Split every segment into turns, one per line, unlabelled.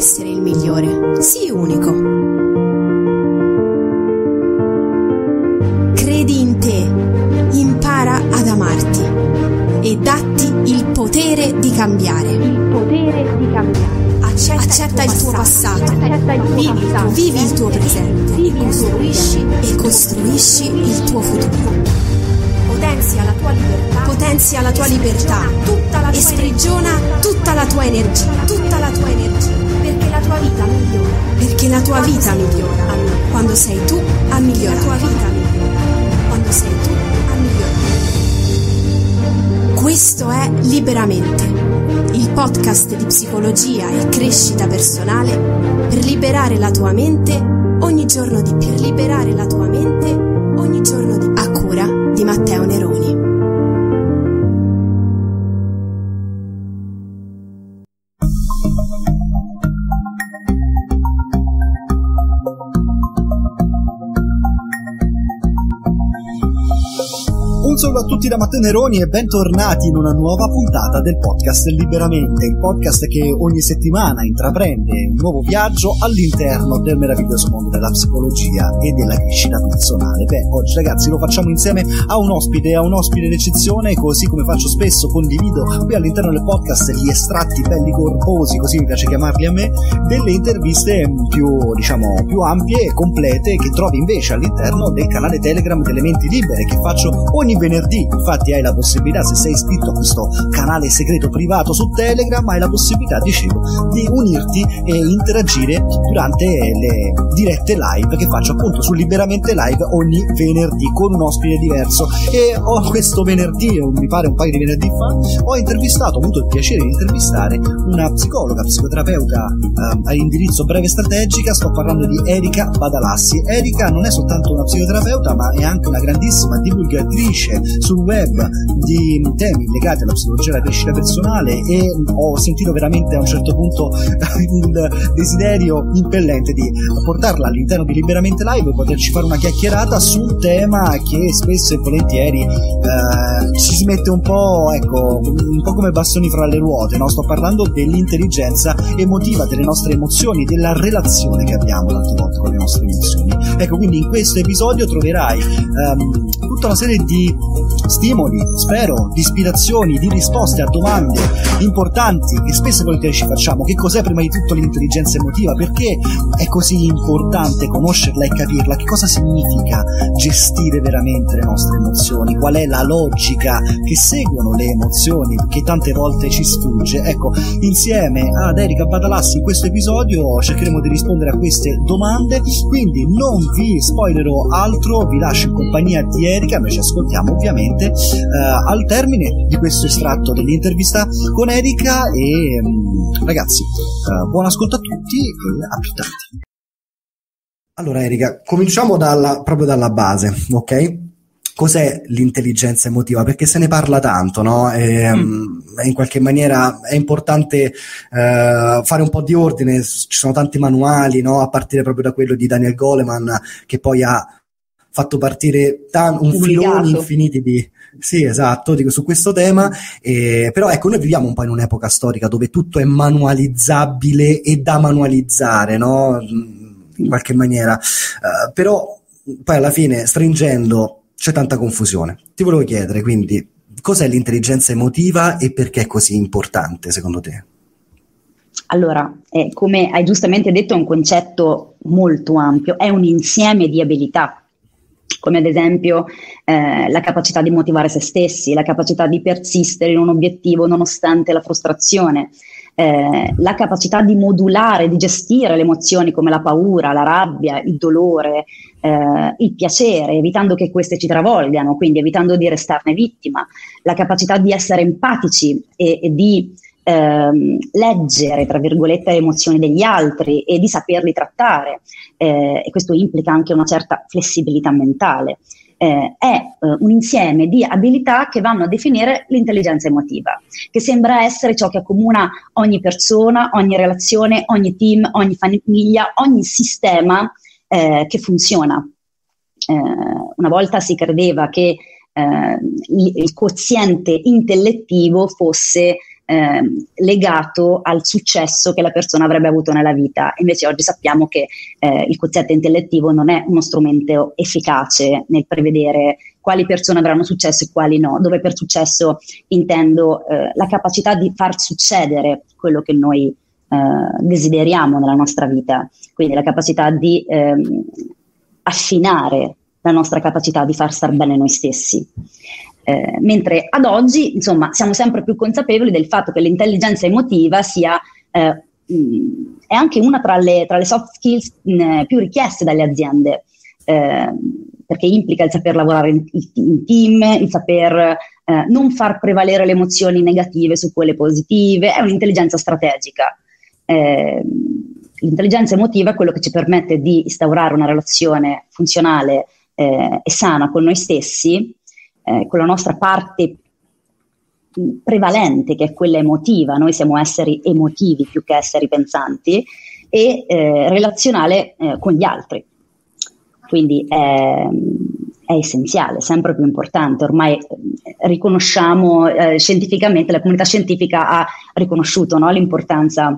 essere il migliore, sii unico. Credi in te, impara ad amarti e datti il potere di cambiare. Accetta il tuo passato, vivi il tuo presente e costruisci il tuo futuro. Potenzia la tua libertà e sprigiona tutta la tua energia, perché la tua vita migliora quando sei tu a migliorare. Questo è Liberamente, il podcast di psicologia e crescita personale per liberare la tua mente ogni giorno di più. A cura di Matteo Neroni.
Un saluto a tutti da Matteo Neroni e bentornati in una nuova puntata del podcast Liberamente, il podcast che ogni settimana intraprende un nuovo viaggio all'interno del meraviglioso mondo della psicologia e della crescita personale. Oggi ragazzi lo facciamo insieme a un ospite d'eccezione, così come faccio spesso, condivido qui all'interno del podcast gli estratti belli corposi, così mi piace chiamarli a me, delle interviste più ampie e complete che trovi invece all'interno del canale Telegram delle Menti Libere che faccio ogni venerdì. Infatti hai la possibilità, se sei iscritto a questo canale segreto privato su Telegram, hai la possibilità, dicevo, di unirti e interagire durante le dirette live che faccio appunto su Liberamente Live ogni venerdì con un ospite diverso. E questo venerdì, mi pare un paio di venerdì fa, ho avuto il piacere di intervistare una psicologa, psicoterapeuta a indirizzo breve strategica. Sto parlando di Erika Badalassi. Erika non è soltanto una psicoterapeuta, ma è anche una grandissima divulgatrice sul web di temi legati alla psicologia e alla crescita personale, e ho sentito veramente a un certo punto il desiderio impellente di portarla all'interno di Liberamente Live e poterci fare una chiacchierata su un tema che spesso e volentieri ci si mette un po' come bastoni fra le ruote, no? Sto parlando dell'intelligenza emotiva, delle nostre emozioni, della relazione che abbiamo tante volte con le nostre emozioni. Quindi in questo episodio troverai tutta una serie di stimoli, spero, di ispirazioni, di risposte a domande importanti che spesso e volentieri ci facciamo. Che cos'è prima di tutto l'intelligenza emotiva? Perché è così importante conoscerla e capirla? Che cosa significa gestire veramente le nostre emozioni? Qual è la logica che seguono le emozioni che tante volte ci sfugge? Insieme ad Erika Badalassi in questo episodio cercheremo di rispondere a queste domande, quindi non vi spoilerò altro, vi lascio in compagnia di Erika. Noi ci ascoltiamo ovviamente al termine di questo estratto dell'intervista con Erika e ragazzi, buon ascolto a tutti e a più tardi. Allora Erika, cominciamo proprio dalla base, ok? Cos'è l'intelligenza emotiva? Perché se ne parla tanto, no? In qualche maniera è importante fare un po' di ordine. Ci sono tanti manuali, no? A partire proprio da quello di Daniel Goleman, che poi ha fatto partire un filone infiniti di... Sì, esatto, su questo tema, però noi viviamo un po' in un'epoca storica dove tutto è manualizzabile e da manualizzare, no? In qualche maniera, però poi alla fine, stringendo, c'è tanta confusione. Ti volevo chiedere, quindi, cos'è l'intelligenza emotiva e perché è così importante, secondo te?
Allora, come hai giustamente detto, è un concetto molto ampio, è un insieme di abilità, come ad esempio la capacità di motivare se stessi, la capacità di persistere in un obiettivo nonostante la frustrazione, la capacità di modulare, di gestire le emozioni come la paura, la rabbia, il dolore, il piacere, evitando che queste ci travolgano, quindi evitando di restarne vittima, la capacità di essere empatici e di leggere, tra virgolette, le emozioni degli altri e di saperli trattare, e questo implica anche una certa flessibilità mentale. È un insieme di abilità che vanno a definire l'intelligenza emotiva, che sembra essere ciò che accomuna ogni persona, ogni relazione, ogni team, ogni famiglia, ogni sistema che funziona. Una volta si credeva che il quoziente intellettivo fosse legato al successo che la persona avrebbe avuto nella vita. Invece oggi sappiamo che il quoziente intellettivo non è uno strumento efficace nel prevedere quali persone avranno successo e quali no, dove per successo intendo la capacità di far succedere quello che noi desideriamo nella nostra vita, quindi la capacità di affinare la nostra capacità di far star bene noi stessi. Mentre ad oggi, insomma, siamo sempre più consapevoli del fatto che l'intelligenza emotiva sia è anche una tra le soft skills più richieste dalle aziende, perché implica il saper lavorare in team, il saper non far prevalere le emozioni negative su quelle positive, è un'intelligenza strategica. L'intelligenza emotiva è quello che ci permette di instaurare una relazione funzionale e sana con noi stessi, con la nostra parte prevalente, che è quella emotiva. Noi siamo esseri emotivi più che esseri pensanti, e relazionale con gli altri. Quindi è essenziale, sempre più importante. Ormai riconosciamo scientificamente, la comunità scientifica ha riconosciuto, no, l'importanza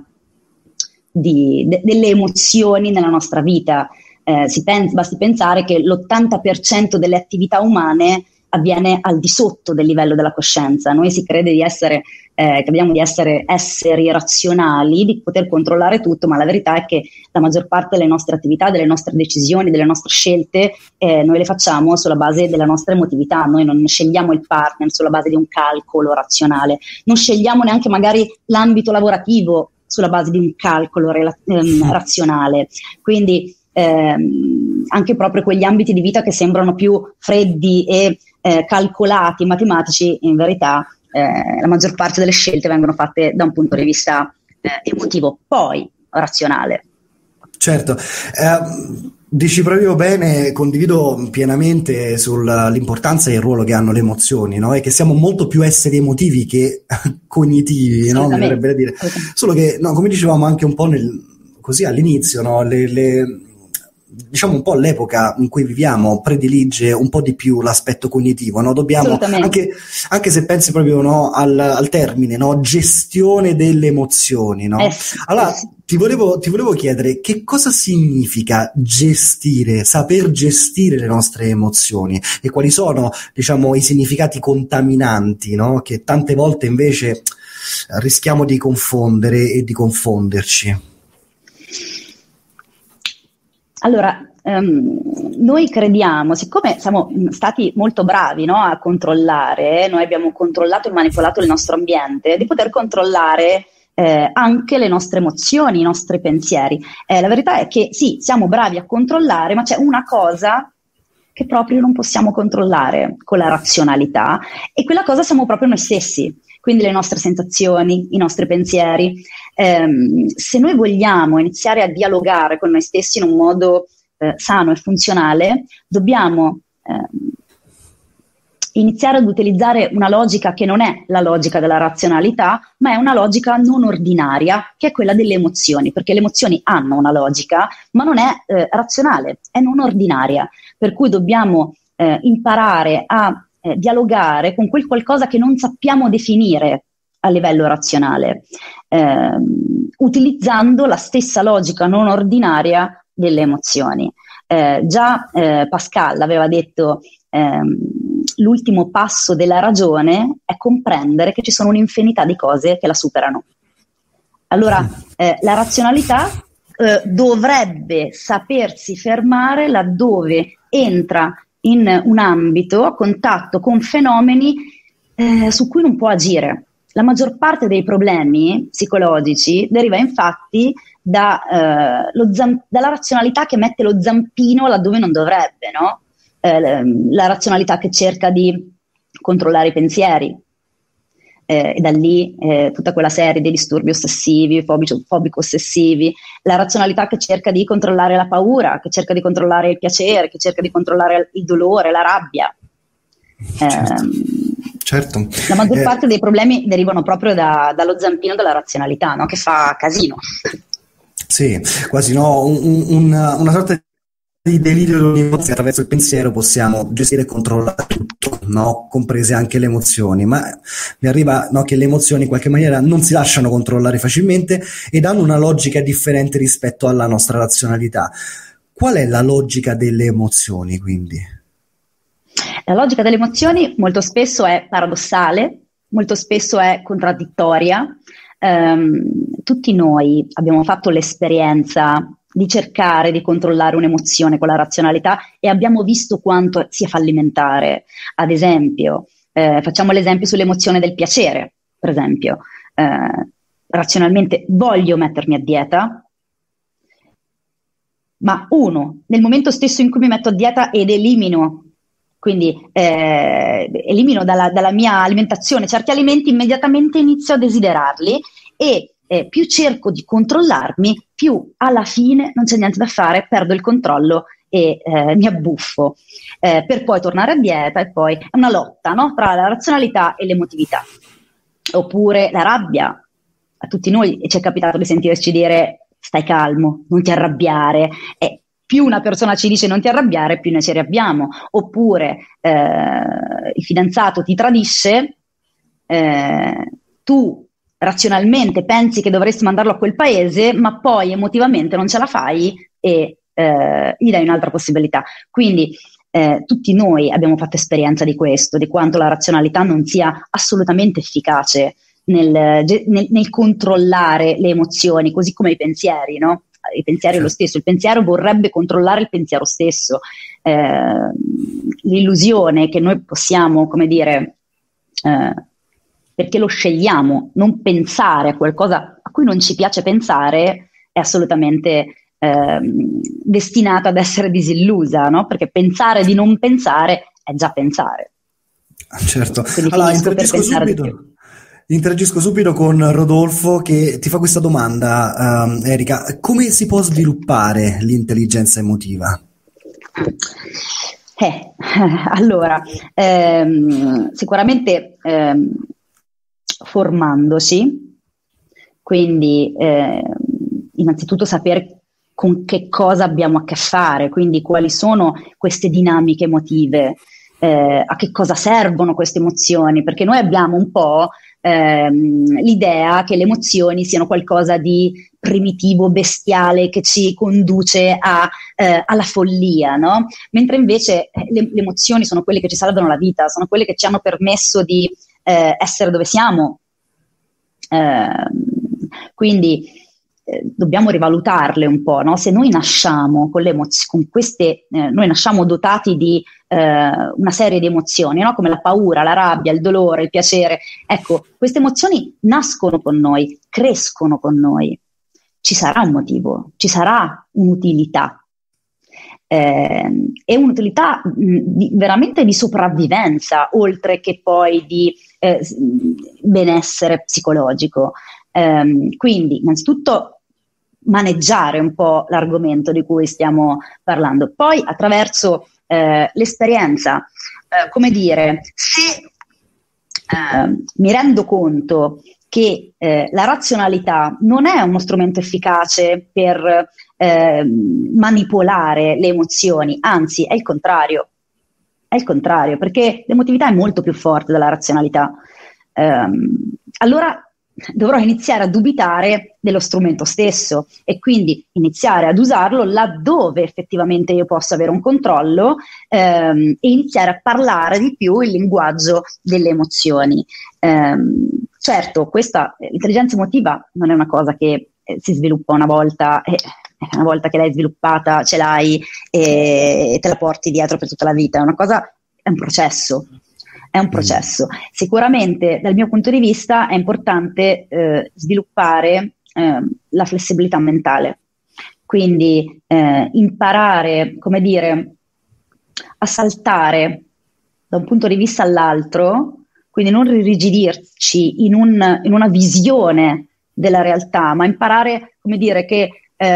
delle emozioni nella nostra vita. Basti pensare che l'80% delle attività umane avviene al di sotto del livello della coscienza. Noi si crede crediamo di essere esseri razionali, di poter controllare tutto, ma la verità è che la maggior parte delle nostre attività, delle nostre decisioni, delle nostre scelte, noi le facciamo sulla base della nostra emotività. Noi non scegliamo il partner sulla base di un calcolo razionale, non scegliamo neanche magari l'ambito lavorativo sulla base di un calcolo razionale. Quindi anche proprio quegli ambiti di vita che sembrano più freddi e calcolati, matematici, in verità la maggior parte delle scelte vengono fatte da un punto di vista emotivo, poi razionale.
Certo, dici proprio bene, condivido pienamente sull'importanza e il ruolo che hanno le emozioni, no? E che siamo molto più esseri emotivi che cognitivi, no? Mi verrebbe da dire. Solo che, no, come dicevamo anche un po' così all'inizio, no? Diciamo un po' l'epoca in cui viviamo predilige un po' di più l'aspetto cognitivo, no? Dobbiamo, anche se pensi proprio, no, al termine, no? Gestione delle emozioni, no? Allora ti volevo chiedere che cosa significa saper gestire le nostre emozioni, e quali sono, diciamo, i significati contaminanti, no? Che tante volte invece rischiamo di confondere e di confonderci.
Allora, noi crediamo, siccome siamo stati molto bravi, no, a controllare, noi abbiamo controllato e manipolato il nostro ambiente, di poter controllare anche le nostre emozioni, i nostri pensieri. La verità è che sì, siamo bravi a controllare, ma c'è una cosa che proprio non possiamo controllare con la razionalità, e quella cosa siamo proprio noi stessi. Quindi le nostre sensazioni, i nostri pensieri. Se noi vogliamo iniziare a dialogare con noi stessi in un modo sano e funzionale, dobbiamo iniziare ad utilizzare una logica che non è la logica della razionalità, ma è una logica non ordinaria, che è quella delle emozioni, perché le emozioni hanno una logica, ma non è razionale, è non ordinaria. Per cui dobbiamo imparare a dialogare con quel qualcosa che non sappiamo definire a livello razionale, utilizzando la stessa logica non ordinaria delle emozioni. Già Pascal aveva detto l'ultimo passo della ragione è comprendere che ci sono un'infinità di cose che la superano. Allora la razionalità dovrebbe sapersi fermare laddove entra in un ambito a contatto con fenomeni su cui non può agire. La maggior parte dei problemi psicologici deriva infatti dalla razionalità che mette lo zampino laddove non dovrebbe, no? La razionalità che cerca di controllare i pensieri, e da lì tutta quella serie di disturbi ossessivi, fobico-ossessivi, la razionalità che cerca di controllare la paura, che cerca di controllare il piacere, che cerca di controllare il dolore, la rabbia.
Certo.
La maggior parte dei problemi derivano proprio dallo zampino della razionalità, no? Che fa casino.
Sì, quasi no, una sorta di delirio di emozione. Attraverso il pensiero possiamo gestire e controllare tutto. no? Comprese anche le emozioni, ma mi arriva, no, che le emozioni in qualche maniera non si lasciano controllare facilmente ed hanno una logica differente rispetto alla nostra razionalità. Qual è la logica delle emozioni, quindi?
La logica delle emozioni molto spesso è paradossale, molto spesso è contraddittoria. Tutti noi abbiamo fatto l'esperienza di cercare di controllare un'emozione con la razionalità e abbiamo visto quanto sia fallimentare. Ad esempio, facciamo l'esempio sull'emozione del piacere, per esempio. Razionalmente voglio mettermi a dieta, ma nel momento stesso in cui mi metto a dieta ed elimino dalla mia alimentazione certi alimenti, immediatamente inizio a desiderarli e più cerco di controllarmi, più alla fine non c'è niente da fare, perdo il controllo e mi abbuffo, per poi tornare a dieta e poi è una lotta, no? Tra la razionalità e l'emotività. Oppure la rabbia. A tutti noi ci è capitato di sentirci dire stai calmo, non ti arrabbiare, più una persona ci dice non ti arrabbiare, più noi ci arrabbiamo. Oppure il fidanzato ti tradisce, tu razionalmente pensi che dovresti mandarlo a quel paese, ma poi emotivamente non ce la fai e gli dai un'altra possibilità. Quindi tutti noi abbiamo fatto esperienza di questo, di quanto la razionalità non sia assolutamente efficace nel controllare le emozioni, così come i pensieri, no? Il pensiero è lo stesso, il pensiero vorrebbe controllare il pensiero stesso. L'illusione che noi possiamo, come dire, perché lo scegliamo, non pensare a qualcosa a cui non ci piace pensare, è assolutamente destinata ad essere disillusa, no? Perché pensare di non pensare è già pensare.
Certo. Allora, interagisco subito con Rodolfo che ti fa questa domanda, Erika: come si può sviluppare l'intelligenza emotiva?
Allora, sicuramente formandosi, quindi innanzitutto sapere con che cosa abbiamo a che fare, quindi quali sono queste dinamiche emotive, a che cosa servono queste emozioni, perché noi abbiamo un po' l'idea che le emozioni siano qualcosa di primitivo, bestiale, che ci conduce alla follia, no? Mentre invece le emozioni sono quelle che ci salvano la vita, sono quelle che ci hanno permesso di essere dove siamo. Quindi dobbiamo rivalutarle un po', no? Se noi nasciamo con queste, noi nasciamo dotati di una serie di emozioni, no? Come la paura, la rabbia, il dolore, il piacere. Ecco, queste emozioni nascono con noi, crescono con noi. Ci sarà un motivo, ci sarà un'utilità. E un'utilità veramente di sopravvivenza, oltre che poi di benessere psicologico. Quindi, innanzitutto, maneggiare un po' l'argomento di cui stiamo parlando. Poi, attraverso l'esperienza, come dire, se mi rendo conto che la razionalità non è uno strumento efficace per manipolare le emozioni, anzi è il contrario, perché l'emotività è molto più forte della razionalità. Allora dovrò iniziare a dubitare dello strumento stesso e quindi iniziare ad usarlo laddove effettivamente io possa avere un controllo e iniziare a parlare di più il linguaggio delle emozioni. Certo, l'intelligenza emotiva non è una cosa che si sviluppa una volta e una volta che l'hai sviluppata ce l'hai e te la porti dietro per tutta la vita, è un processo. È un processo. Sicuramente dal mio punto di vista è importante sviluppare la flessibilità mentale, quindi imparare, come dire, a saltare da un punto di vista all'altro, quindi non irrigidirci in una visione della realtà, ma imparare, come dire, che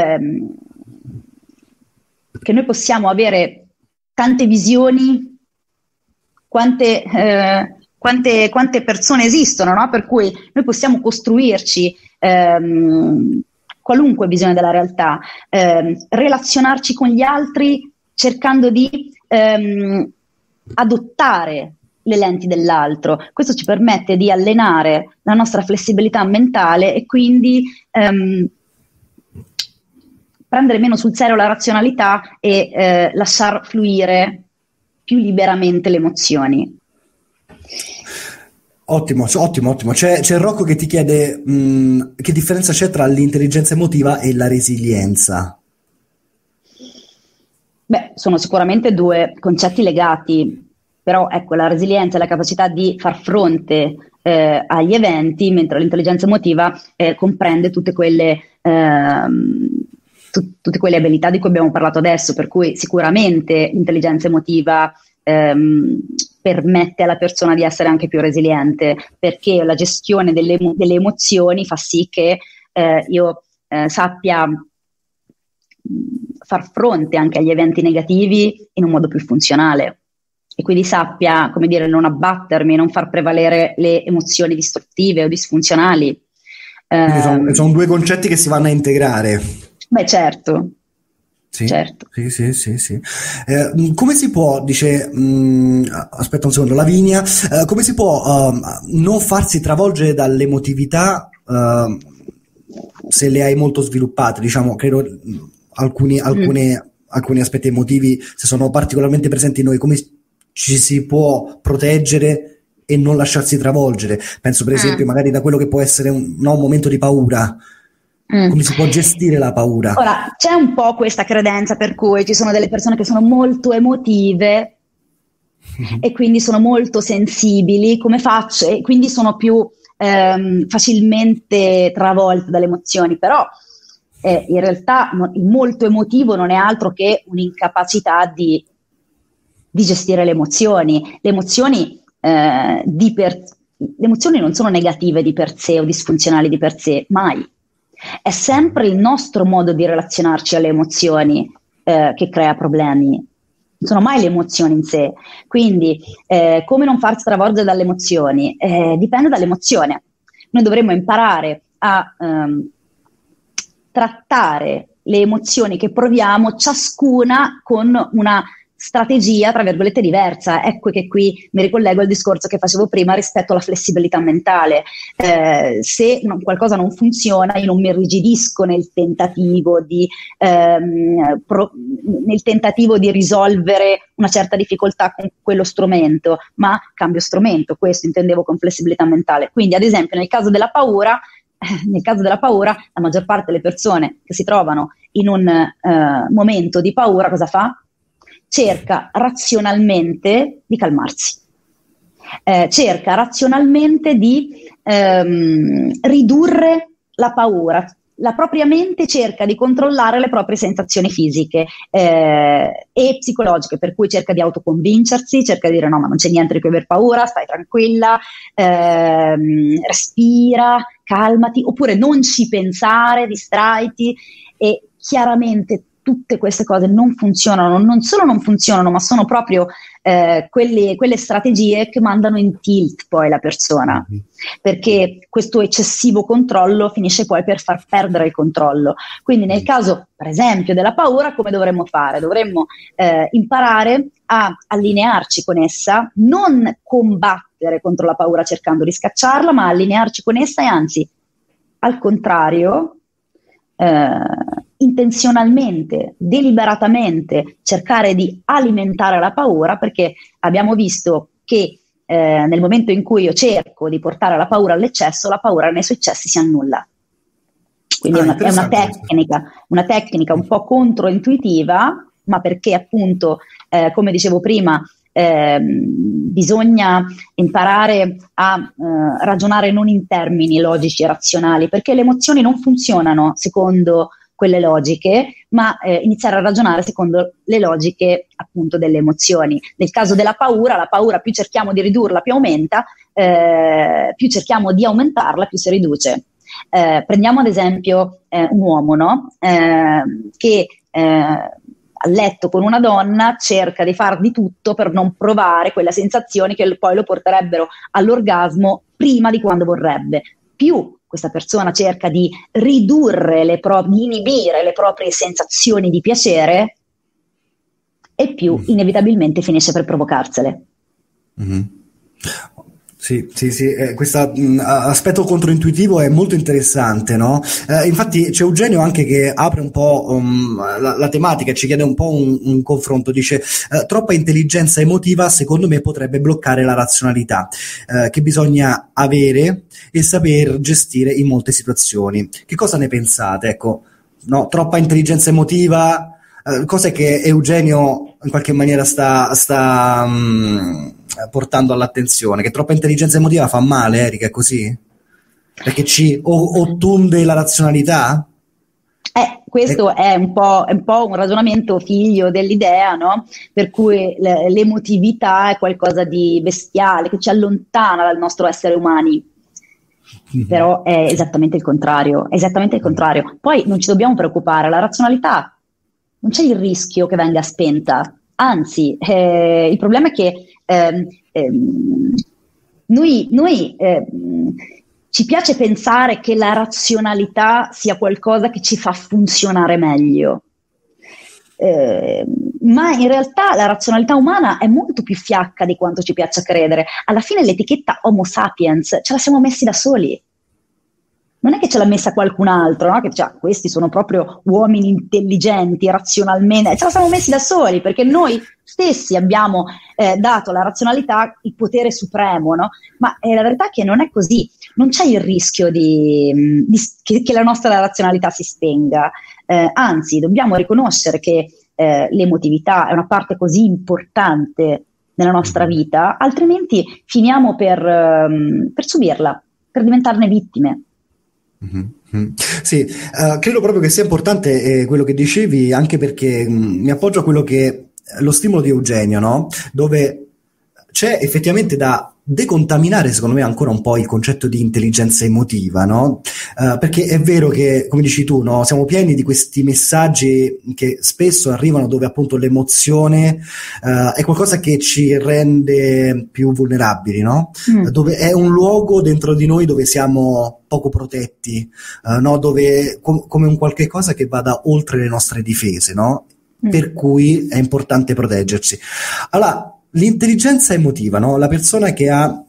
noi possiamo avere tante visioni, quante persone esistono, no? Per cui noi possiamo costruirci qualunque visione della realtà, relazionarci con gli altri cercando di adottare le lenti dell'altro. Questo ci permette di allenare la nostra flessibilità mentale e quindi prendere meno sul serio la razionalità e lasciar fluire più liberamente le emozioni.
Ottimo. C'è Rocco che ti chiede che differenza c'è tra l'intelligenza emotiva e la resilienza.
Beh, sono sicuramente due concetti legati, però ecco, la resilienza è la capacità di far fronte agli eventi, mentre l'intelligenza emotiva comprende tutte quelle abilità di cui abbiamo parlato adesso, per cui sicuramente l'intelligenza emotiva permette alla persona di essere anche più resiliente, perché la gestione delle emozioni fa sì che io sappia far fronte anche agli eventi negativi in un modo più funzionale e quindi sappia, come dire, non abbattermi, non far prevalere le emozioni distruttive o disfunzionali.
Sono due concetti che si vanno a integrare.
Beh, certo.
Sì,
certo.
Sì. Come si può, dice, aspetta un secondo, Lavinia, come si può non farsi travolgere dall'emotività se le hai molto sviluppate? Diciamo, credo alcuni aspetti emotivi, se sono particolarmente presenti in noi, come ci si può proteggere e non lasciarsi travolgere? Penso per esempio magari da quello che può essere un momento di paura. Come si può gestire la paura?
Ora, c'è un po' questa credenza per cui ci sono delle persone che sono molto emotive e quindi sono molto sensibili, come faccio? E quindi sono più facilmente travolte dalle emozioni, però in realtà il molto emotivo non è altro che un'incapacità di gestire le emozioni. Le emozioni non sono negative di per sé o disfunzionali di per sé, mai. È sempre il nostro modo di relazionarci alle emozioni che crea problemi, non sono mai le emozioni in sé. Quindi come non farsi travolgere dalle emozioni? Dipende dall'emozione. Noi dovremmo imparare a trattare le emozioni che proviamo, ciascuna con una strategia, tra virgolette, diversa. Ecco che qui mi ricollego al discorso che facevo prima rispetto alla flessibilità mentale. Se qualcosa non funziona, io non mi irrigidisco nel tentativo di risolvere una certa difficoltà con quello strumento, ma cambio strumento. Questo intendevo con flessibilità mentale. Quindi, ad esempio, nel caso della paura, la maggior parte delle persone che si trovano in un momento di paura cosa fa? Cerca razionalmente di calmarsi, cerca razionalmente di ridurre la paura. La propria mente cerca di controllare le proprie sensazioni fisiche e psicologiche, per cui cerca di autoconvincersi, cerca di dire no, ma non c'è niente di cui aver paura, stai tranquilla, respira, calmati, oppure non ci pensare, distraiti. E chiaramente tutte queste cose non funzionano, non solo non funzionano, ma sono proprio quelle strategie che mandano in tilt poi la persona, perché questo eccessivo controllo finisce poi per far perdere il controllo. Quindi nel caso, per esempio, della paura, come dovremmo fare? Dovremmo imparare a allinearci con essa, non combattere contro la paura cercando di scacciarla, ma allinearci con essa e anzi, al contrario, intenzionalmente, deliberatamente cercare di alimentare la paura, perché abbiamo visto che nel momento in cui io cerco di portare la paura all'eccesso, la paura nei suoi eccessi si annulla. Quindi è una tecnica un po' controintuitiva, ma perché appunto, come dicevo prima, bisogna imparare a ragionare non in termini logici e razionali, perché le emozioni non funzionano secondo quelle logiche, ma iniziare a ragionare secondo le logiche appunto delle emozioni. Nel caso della paura, la paura più cerchiamo di ridurla più aumenta, più cerchiamo di aumentarla più si riduce. Prendiamo ad esempio un uomo, no? Che a letto con una donna cerca di far di tutto per non provare quelle sensazioni che poi lo porterebbero all'orgasmo prima di quando vorrebbe. Più questa persona cerca di ridurre di inibire le proprie sensazioni di piacere, e più inevitabilmente finisce per provocarsele.
Sì, questo aspetto controintuitivo è molto interessante, no? Infatti c'è Eugenio anche che apre un po' la tematica e ci chiede un po' un confronto, dice troppa intelligenza emotiva secondo me potrebbe bloccare la razionalità che bisogna avere e saper gestire in molte situazioni. Che cosa ne pensate? Ecco, no? Troppa intelligenza emotiva, cos'è che Eugenio in qualche maniera sta portando all'attenzione? Che troppa intelligenza emotiva fa male, Erika, è così? Perché ci ottunde la razionalità?
Questo è un po' un ragionamento figlio dell'idea, no? Per cui l'emotività è qualcosa di bestiale, che ci allontana dal nostro essere umani. Però è esattamente il contrario, Poi non ci dobbiamo preoccupare, la razionalità non c'è il rischio che venga spenta, anzi, il problema è che noi ci piace pensare che la razionalità sia qualcosa che ci fa funzionare meglio, ma in realtà la razionalità umana è molto più fiacca di quanto ci piaccia credere. Alla fine l'etichetta Homo sapiens ce la siamo messi da soli. Non è che ce l'ha messa qualcun altro, no? Che questi sono proprio uomini intelligenti, razionalmente, ce la siamo messi da soli, perché noi stessi abbiamo dato alla razionalità il potere supremo, no? Ma la verità è che non è così, non c'è il rischio che la nostra razionalità si spenga, anzi dobbiamo riconoscere che l'emotività è una parte così importante nella nostra vita, altrimenti finiamo per subirla, per diventarne vittime.
Mm-hmm. Sì, credo proprio che sia importante quello che dicevi, anche perché mi appoggio a quello che lo stimolo di Eugenio, no? Dove c'è effettivamente da decontaminare, secondo me, ancora un po' il concetto di intelligenza emotiva, no? Perché è vero che, come dici tu, no? Siamo pieni di questi messaggi che spesso arrivano dove appunto l'emozione è qualcosa che ci rende più vulnerabili, no? Dove è un luogo dentro di noi dove siamo poco protetti, no? Dove come un qualche cosa che vada oltre le nostre difese, no? Per cui è importante proteggersi. Allora, l'intelligenza emotiva, no? La persona che ha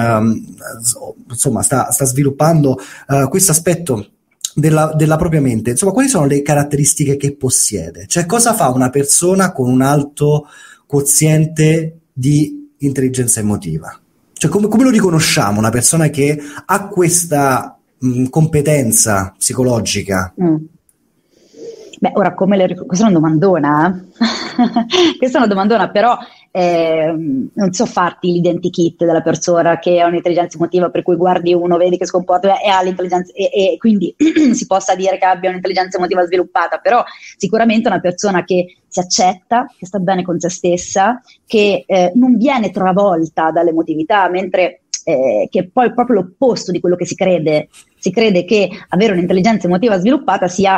insomma sta sviluppando questo aspetto della propria mente, insomma, quali sono le caratteristiche che possiede? Cioè, cosa fa una persona con un alto quoziente di intelligenza emotiva? Cioè, come lo riconosciamo una persona che ha questa competenza psicologica?
Beh, ora questa è una domandona, questa è una domandona, però non so farti l'identikit della persona che ha un'intelligenza emotiva, per cui guardi uno, vedi che si comporta e ha l'intelligenza e quindi si possa dire che abbia un'intelligenza emotiva sviluppata, però sicuramente una persona che si accetta, che sta bene con se stessa, che non viene travolta dall'emotività, mentre che è poi proprio l'opposto di quello che si crede. Si crede che avere un'intelligenza emotiva sviluppata sia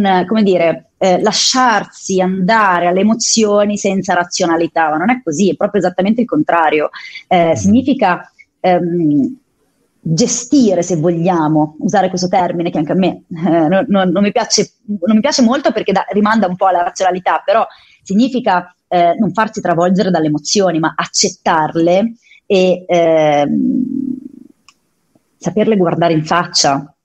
lasciarsi andare alle emozioni senza razionalità, ma non è così, è proprio esattamente il contrario. Significa gestire, se vogliamo usare questo termine, che anche a me non mi piace molto perché rimanda un po' alla razionalità, però significa non farsi travolgere dalle emozioni, ma accettarle e saperle guardare in faccia,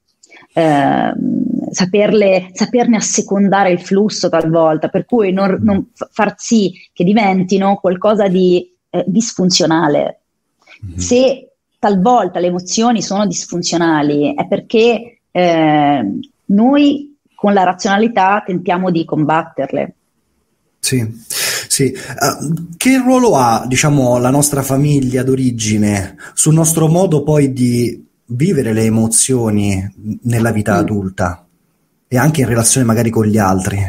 saperne assecondare il flusso talvolta, per cui non far sì che diventino qualcosa di disfunzionale. Se talvolta le emozioni sono disfunzionali è perché noi con la razionalità tentiamo di combatterle.
Sì. Che ruolo ha, diciamo, la nostra famiglia d'origine sul nostro modo poi di vivere le emozioni nella vita adulta e anche in relazione magari con gli altri?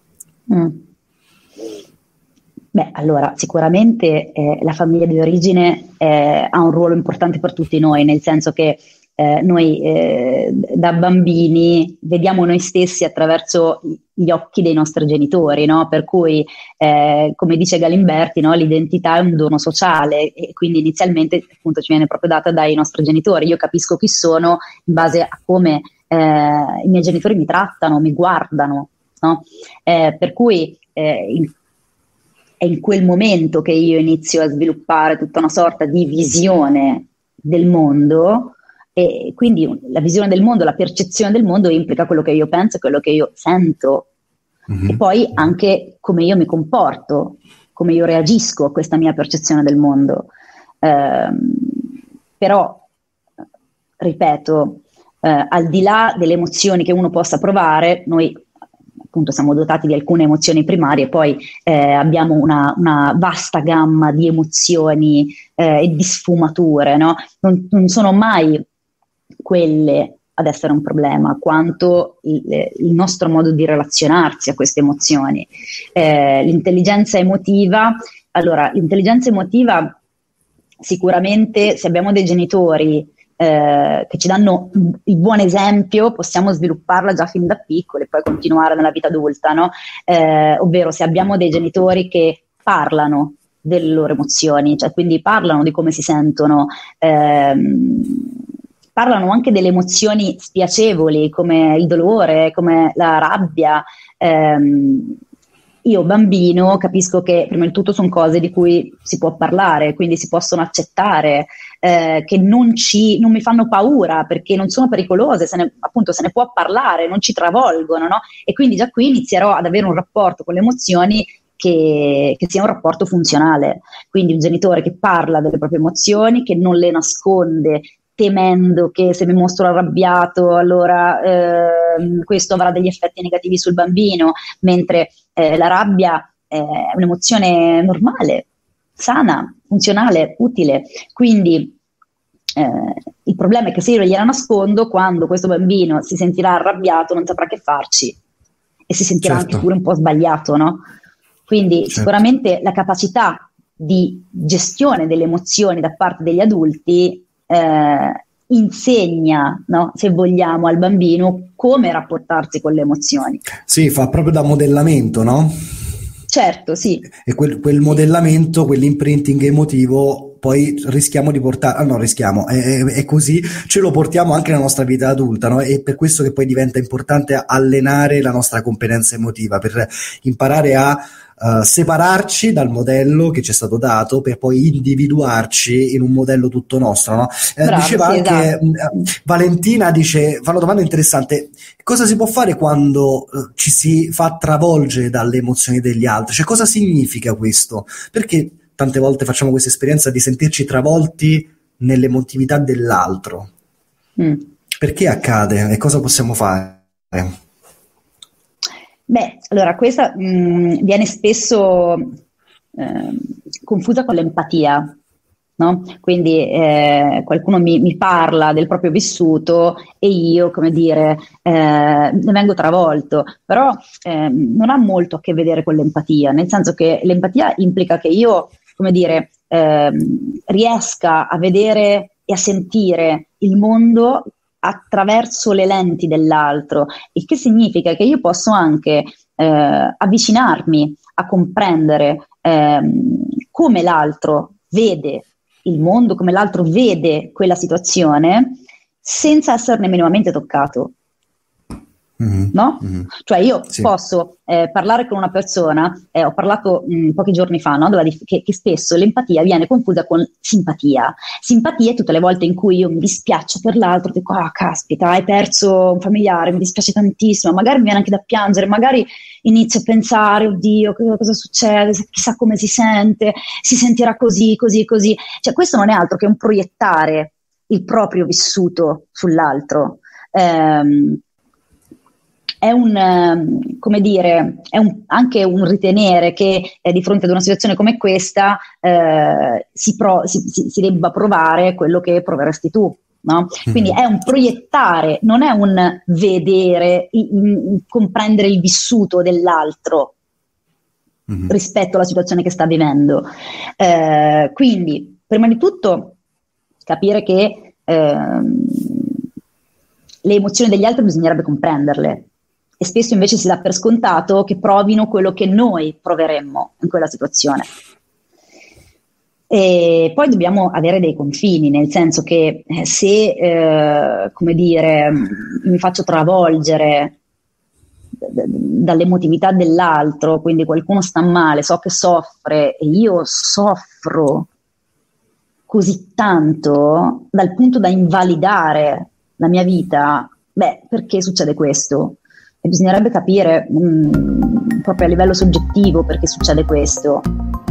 Beh, allora, sicuramente la famiglia di origine ha un ruolo importante per tutti noi, nel senso che noi da bambini vediamo noi stessi attraverso gli occhi dei nostri genitori, no? Per cui, come dice Galimberti, no? L'identità è un dono sociale e quindi inizialmente appunto ci viene proprio data dai nostri genitori. Io capisco chi sono in base a come i miei genitori mi trattano, mi guardano, no? Per cui è è in quel momento che io inizio a sviluppare tutta una sorta di visione del mondo, e quindi la visione del mondo, la percezione del mondo implica quello che io penso, quello che io sento, e poi anche come io mi comporto, come io reagisco a questa mia percezione del mondo. Però, ripeto, al di là delle emozioni che uno possa provare, noi appunto siamo dotati di alcune emozioni primarie, poi abbiamo una vasta gamma di emozioni e di sfumature, no? Non sono mai quelle ad essere un problema, quanto il nostro modo di relazionarsi a queste emozioni. L'intelligenza emotiva, sicuramente, se abbiamo dei genitori che ci danno il buon esempio, possiamo svilupparla già fin da piccoli e poi continuare nella vita adulta, no? Ovvero, se abbiamo dei genitori che parlano delle loro emozioni, cioè quindi parlano di come si sentono, parlano anche delle emozioni spiacevoli come il dolore, come la rabbia. Io bambino capisco che prima di tutto sono cose di cui si può parlare, quindi si possono accettare, che non mi fanno paura perché non sono pericolose, se ne può parlare, non ci travolgono, no? E quindi già qui inizierò ad avere un rapporto con le emozioni che sia un rapporto funzionale. Quindi un genitore che parla delle proprie emozioni, che non le nasconde, temendo che se mi mostro arrabbiato allora questo avrà degli effetti negativi sul bambino, mentre la rabbia è un'emozione normale, sana, funzionale, utile. Quindi il problema è che se io gliela nascondo, quando questo bambino si sentirà arrabbiato non saprà che farci e si sentirà anche pure un po' sbagliato, no? Quindi sicuramente la capacità di gestione delle emozioni da parte degli adulti insegna, no, se vogliamo, al bambino come rapportarsi con le emozioni.
Sì, fa proprio da modellamento, no?
Certo, sì. E
quel modellamento, quell'imprinting emotivo, poi rischiamo di portare, è così, ce lo portiamo anche nella nostra vita adulta, no? E per questo che poi diventa importante allenare la nostra competenza emotiva, per imparare a separarci dal modello che ci è stato dato per poi individuarci in un modello tutto nostro, no?
Bravo,
diceva
sì,
anche
esatto.
Valentina fa una domanda interessante: cosa si può fare quando ci si fa travolgere dalle emozioni degli altri? Cioè, cosa significa questo? Perché tante volte facciamo questa esperienza di sentirci travolti nell'emotività dell'altro? Perché accade e cosa possiamo fare?
Beh, allora questa viene spesso confusa con l'empatia, no? Quindi qualcuno mi parla del proprio vissuto e io, come dire, ne vengo travolto, però non ha molto a che vedere con l'empatia, nel senso che l'empatia implica che io, come dire, riesca a vedere e a sentire il mondo attraverso le lenti dell'altro, il che significa che io posso anche avvicinarmi a comprendere come l'altro vede il mondo, come l'altro vede quella situazione, senza esserne minimamente toccato. No? Cioè io posso parlare con una persona, ho parlato pochi giorni fa, no? che spesso l'empatia viene confusa con simpatia. Simpatia è tutte le volte in cui io mi dispiaccio per l'altro, dico caspita, hai perso un familiare, mi dispiace tantissimo, magari mi viene anche da piangere, magari inizio a pensare, oddio, cosa succede, chissà come si sente, si sentirà così, così, così. Cioè questo non è altro che un proiettare il proprio vissuto sull'altro. È anche un ritenere che di fronte ad una situazione come questa si debba provare quello che proveresti tu, no? Quindi è un proiettare, non è un vedere, comprendere il vissuto dell'altro rispetto alla situazione che sta vivendo. Quindi, prima di tutto, capire che le emozioni degli altri bisognerebbe comprenderle. E spesso invece si dà per scontato che provino quello che noi proveremmo in quella situazione. E poi dobbiamo avere dei confini, nel senso che se, come dire, mi faccio travolgere dall'emotività dell'altro, quindi qualcuno sta male, so che soffre e io soffro così tanto dal punto da invalidare la mia vita, perché succede questo? E bisognerebbe capire proprio a livello soggettivo perché succede questo.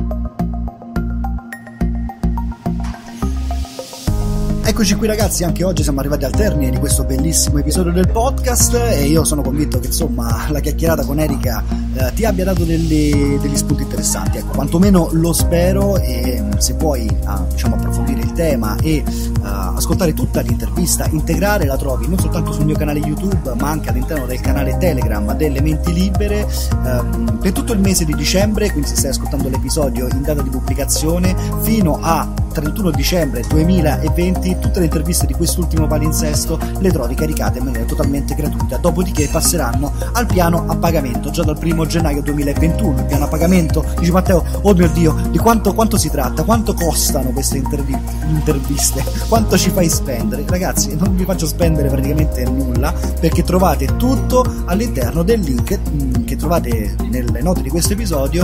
Eccoci qui ragazzi, anche oggi siamo arrivati al termine di questo bellissimo episodio del podcast e io sono convinto che insomma la chiacchierata con Erika ti abbia dato degli spunti interessanti, ecco, quantomeno lo spero. E se vuoi approfondire il tema e ascoltare tutta l'intervista integrale, la trovi non soltanto sul mio canale YouTube ma anche all'interno del canale Telegram delle Menti Libere per tutto il mese di dicembre, quindi se stai ascoltando l'episodio in data di pubblicazione fino a 31 dicembre 2020 tutte le interviste di quest'ultimo palinsesto le trovi caricate in maniera totalmente gratuita, dopodiché passeranno al piano a pagamento già dal 1 gennaio 2021. Il piano a pagamento, dice Matteo, oh mio Dio, di quanto si tratta, quanto costano queste interviste, quanto ci fai spendere? Ragazzi, non vi faccio spendere praticamente nulla perché trovate tutto all'interno del link che trovate nelle note di questo episodio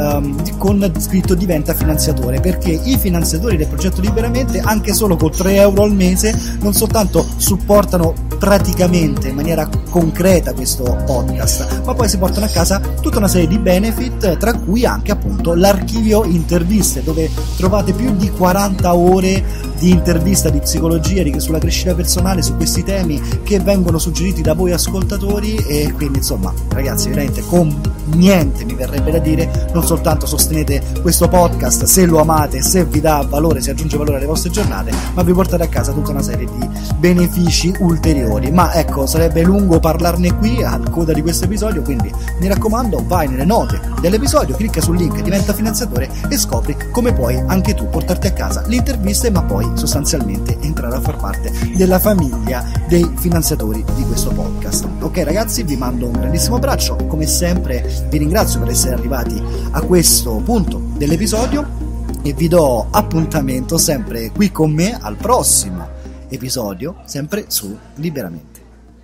con scritto diventa finanziatore, perché i finanziatori del progetto Liberamente anche solo con 3 euro al mese non soltanto supportano praticamente in maniera concreta questo podcast, ma poi si portano a casa tutta una serie di benefit, tra cui anche appunto l'archivio interviste, dove trovate più di 40 ore di intervista di psicologia, sulla crescita personale, su questi temi che vengono suggeriti da voi ascoltatori. E quindi insomma ragazzi, veramente con niente mi verrebbe da dire, non soltanto sostenete questo podcast se lo amate, se vi dà valore, se aggiunge valore alle vostre giornate, ma vi portate a casa tutta una serie di benefici ulteriori. Ma ecco, sarebbe lungo parlarne qui al coda di questo episodio, quindi mi raccomando, vai nelle note dell'episodio, clicca sul link diventa finanziatore e scopri come puoi anche tu portarti a casa le interviste, ma poi sostanzialmente entrare a far parte della famiglia dei finanziatori di questo podcast. Ok ragazzi, vi mando un grandissimo abbraccio, come sempre vi ringrazio per essere arrivati a questo punto dell'episodio e vi do appuntamento sempre qui con me al prossimo episodio, sempre su Liberamente.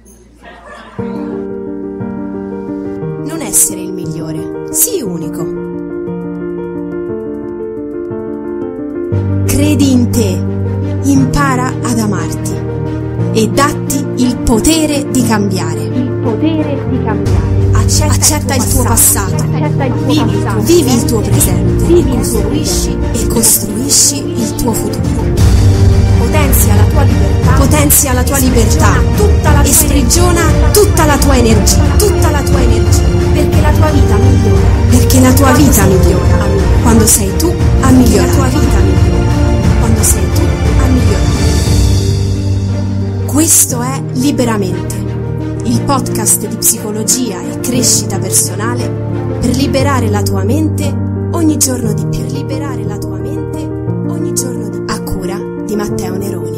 Non essere il migliore, sii unico. Credi in te, impara ad amarti e datti il potere di cambiare. Accetta il tuo passato, vivi il tuo presente e costruisci il tuo futuro. Potenzia la tua libertà e sprigiona tutta la tua energia, perché la tua vita migliora quando sei tu a migliorare. Questo è Liberamente, il podcast di psicologia e crescita personale per liberare la tua mente ogni giorno di più. A cura di Matteo Neroni.